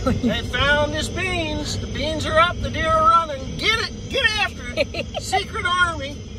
They found his beans. The beans are up. The deer are running. Get it. Get after it. Secret Army.